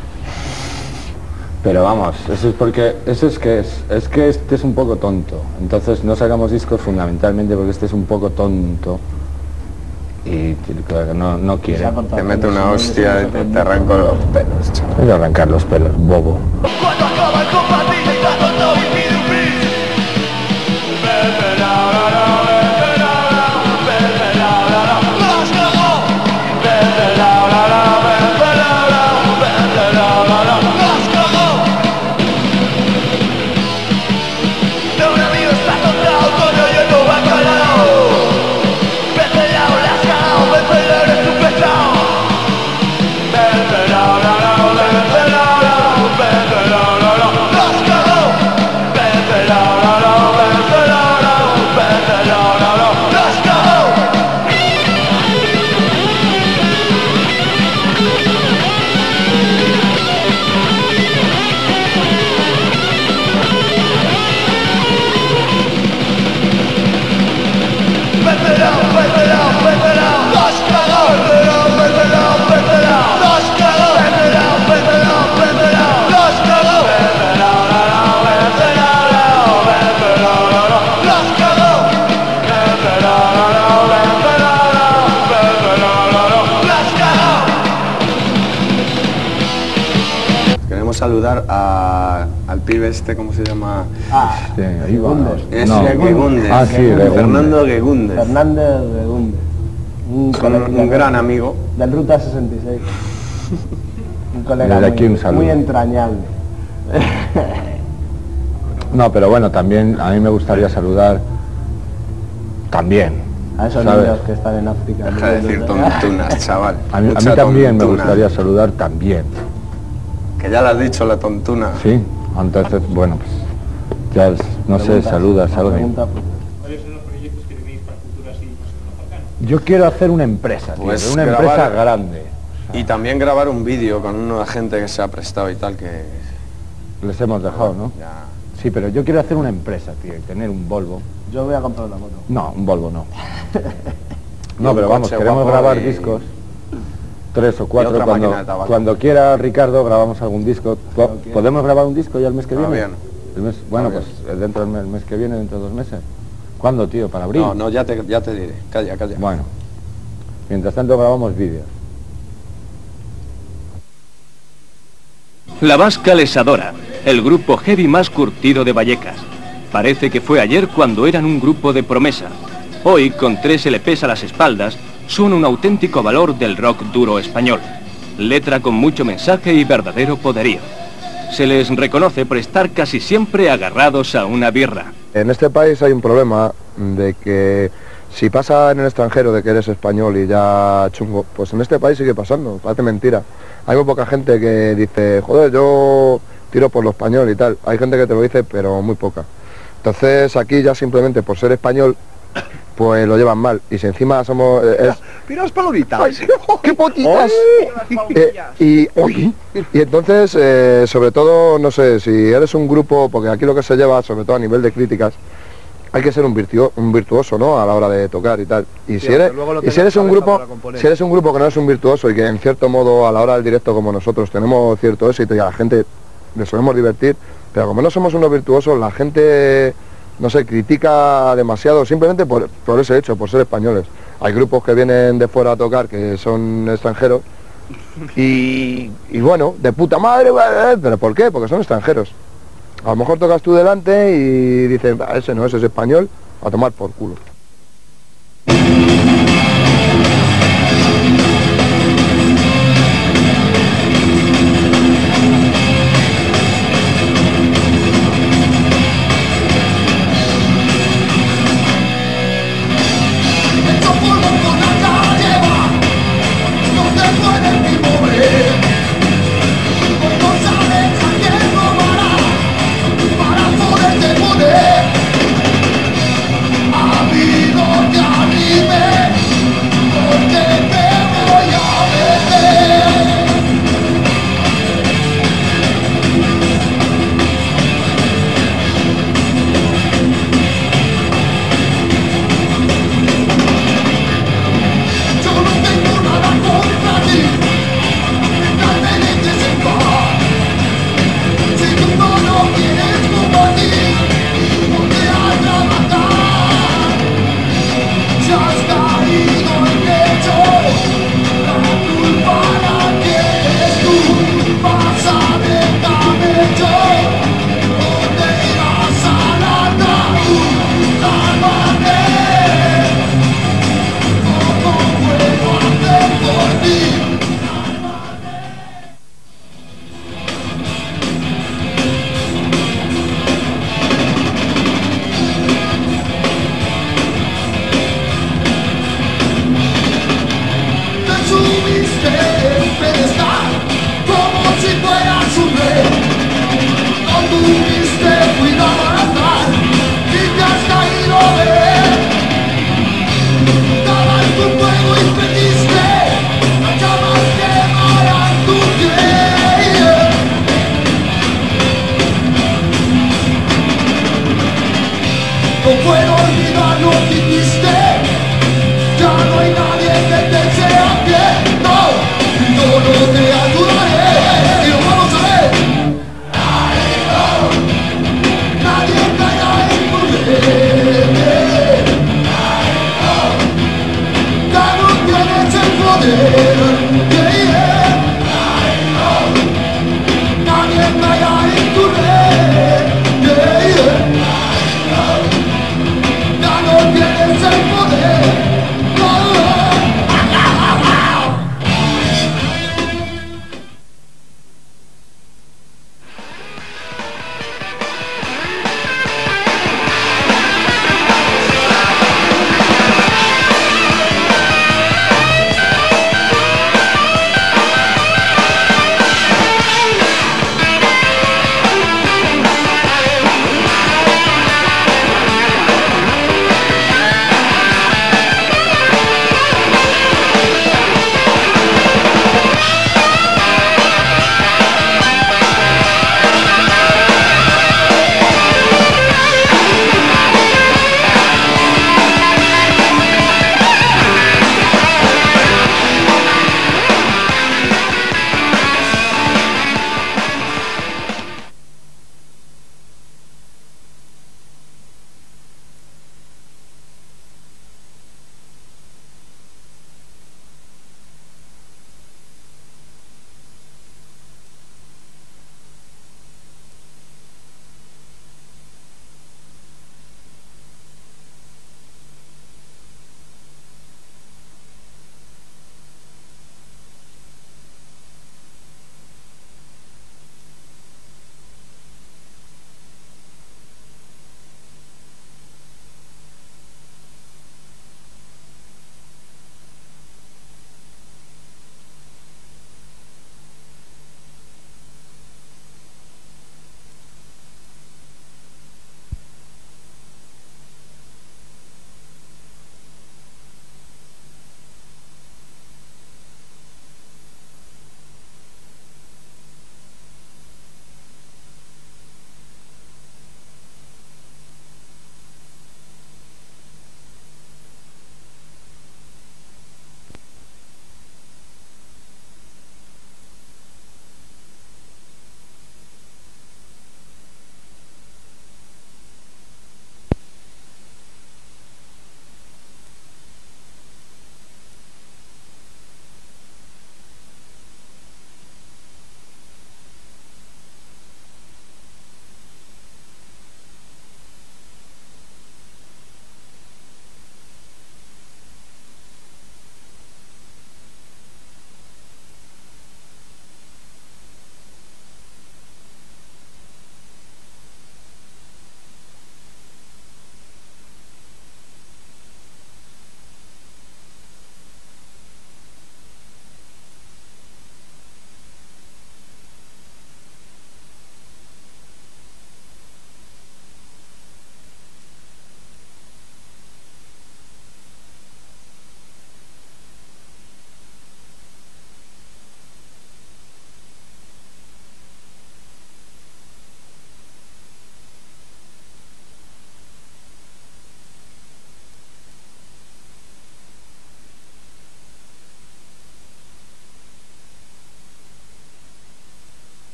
Speaker 5: Pero vamos, eso es porque, eso es que es, es que este es un poco tonto. Entonces no sacamos discos fundamentalmente porque este es un poco tonto. Y no, no quiere.
Speaker 24: Te mete una hostia y te, te arranco los pelos, chaval.
Speaker 5: Voy a arrancar los pelos, bobo.
Speaker 1: Cuando acaba el compartir y cada todo y pide un bis. Vete la la la, vete la la, vete la la la. ¡Las cagó! Vete la la la, vete la la, vete la la la. ¡Las cagó! De un amigo está contado, coño, y el no bacalao. Vete la la, las cagó, vete la la, eres un pesado. Vete la la la, vete la la, vete la la la. ¡Las cagó! Vete la la la, vete la la, vete la la la. ¡Las cagó! Vétela, vétela, vétela, las cagó. Vétela, vétela, vétela, las cagó. Vétela, vétela, vétela, las cagó. Vétela, la, la, vétela, la, vétela, la, la, las cagó. Vétela, la, la, vétela, la, vétela, la, la, las cagó.
Speaker 24: Queremos saludar a, al pibe este, ¿cómo se llama?
Speaker 18: Ah,
Speaker 5: Sí, ahí va.
Speaker 24: Es
Speaker 5: No.
Speaker 24: Gegunde.
Speaker 5: Ah, sí, Gegunde.
Speaker 24: Fernando Gegunde.
Speaker 12: Fernández Gegunde. Un, colega-
Speaker 24: un gran amigo.
Speaker 12: Del Ruta sesenta y seis. Un colega
Speaker 5: Desde aquí
Speaker 12: muy,
Speaker 5: un saludo.
Speaker 12: muy entrañable.
Speaker 5: No, pero bueno, también a mí me gustaría saludar también.
Speaker 12: A esos
Speaker 5: ¿sabes?
Speaker 12: niños que están en África.
Speaker 24: Deja de decir tontunas, chaval.
Speaker 5: A mí, a mí
Speaker 24: Mucha
Speaker 5: también me
Speaker 24: tontuna.
Speaker 5: gustaría saludar también.
Speaker 24: Que ya lo has dicho, la tontuna.
Speaker 5: Sí, entonces, bueno, pues ya, no sé,
Speaker 24: Pregunta,
Speaker 5: saludas a alguien.
Speaker 12: Pregunta, pues,
Speaker 7: ¿Cuáles son los proyectos que tenéis para futuro así más o menos cercano?
Speaker 5: Yo quiero hacer una empresa, tío,
Speaker 24: Pues
Speaker 5: una
Speaker 24: grabar-
Speaker 5: empresa grande.
Speaker 24: Y también grabar un vídeo con una gente que se ha prestado y tal, que...
Speaker 5: Les hemos dejado, ¿no?
Speaker 24: Ya.
Speaker 5: Sí, pero yo quiero hacer una empresa, tío, y tener un Volvo.
Speaker 12: yo voy a comprar una moto.
Speaker 5: No, un Volvo no.
Speaker 24: Y
Speaker 5: No,
Speaker 24: un
Speaker 5: pero vamos,
Speaker 24: coche
Speaker 5: queremos
Speaker 24: guapo
Speaker 5: grabar
Speaker 24: y-
Speaker 5: discos. Tres o cuatro,
Speaker 24: otra
Speaker 5: cuando,
Speaker 24: máquina de tabaco.
Speaker 5: cuando quiera Ricardo grabamos algún disco. Po- ¿Podemos grabar un disco ya el mes que viene?
Speaker 24: Todavía no.
Speaker 5: El mes- bueno,
Speaker 24: Todavía
Speaker 5: pues eh, dentro del mes, el mes que viene, dentro de dos meses. ¿Cuándo, tío? ¿Para abril?
Speaker 24: No, no, ya te, ya te diré. Calla, calla.
Speaker 5: Bueno, mientras tanto grabamos vídeos.
Speaker 2: La Vasca les adora, el grupo heavy más curtido de Vallecas. Parece que fue ayer cuando eran un grupo de promesa. Hoy, con tres L Ps a las espaldas, son un auténtico valor del rock duro español. Letra con mucho mensaje y verdadero poderío. Se les reconoce por estar casi siempre agarrados a una birra.
Speaker 3: En este país hay un problema de que si pasa en el extranjero de que eres español y ya chungo, pues en este país sigue pasando, parece mentira. Hay muy poca gente que dice, joder, yo tiro por lo español y tal. Hay gente que te lo dice, pero muy poca. Entonces aquí ya simplemente por ser español, pues lo llevan mal. Y si encima somos... eh, es-
Speaker 15: Mira las palomitas.
Speaker 3: ¡Qué potitas! Eh, y, uy, y entonces, eh, sobre todo, no sé, si eres un grupo, porque aquí lo que se lleva, sobre todo a nivel de críticas, hay que ser un, virtuo, un virtuoso, ¿no? A la hora de tocar y tal. Y si
Speaker 15: Sí,
Speaker 3: eres,
Speaker 15: aunque luego lo
Speaker 3: y si
Speaker 15: tengas
Speaker 3: eres un
Speaker 15: cabeza
Speaker 3: grupo,
Speaker 15: para componer.
Speaker 3: si eres un grupo que no es un virtuoso y que en cierto modo a la hora del directo como nosotros tenemos cierto éxito y a la gente le solemos divertir, pero como no somos unos virtuosos, la gente, no sé, critica demasiado simplemente por, por ese hecho, por ser españoles. Hay grupos que vienen de fuera a tocar que son extranjeros y, y bueno, de puta madre, pero ¿por qué? Porque son extranjeros. A lo mejor tocas tú delante y dices, "Ah, ese no, ese es español, a tomar por culo".